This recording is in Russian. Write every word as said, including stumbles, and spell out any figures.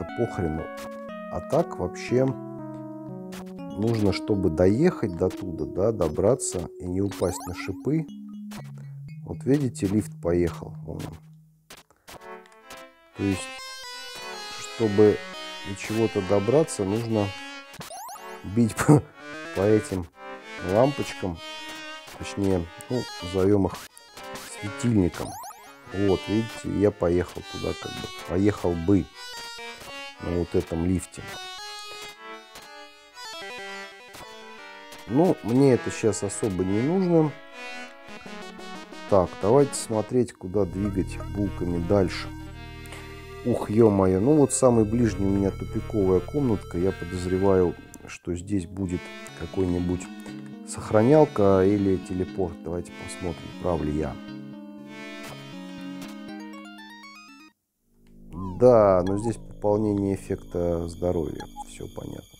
похрену. А так вообще нужно, чтобы доехать до туда, да, добраться и не упасть на шипы. Вот видите, лифт поехал. Вон он. То есть, чтобы до чего-то добраться, нужно бить по, по этим лампочкам. Точнее, ну, назовем их светильником. Вот, видите, я поехал туда, как бы. Поехал бы на вот этом лифте. Ну, мне это сейчас особо не нужно. Так, давайте смотреть, куда двигать булками дальше. Ух, ё-моё, ну вот самый ближний у меня тупиковая комнатка. Я подозреваю, что здесь будет какой-нибудь сохранялка или телепорт. Давайте посмотрим, прав ли я. Да, но здесь пополнение эффекта здоровья. Все понятно.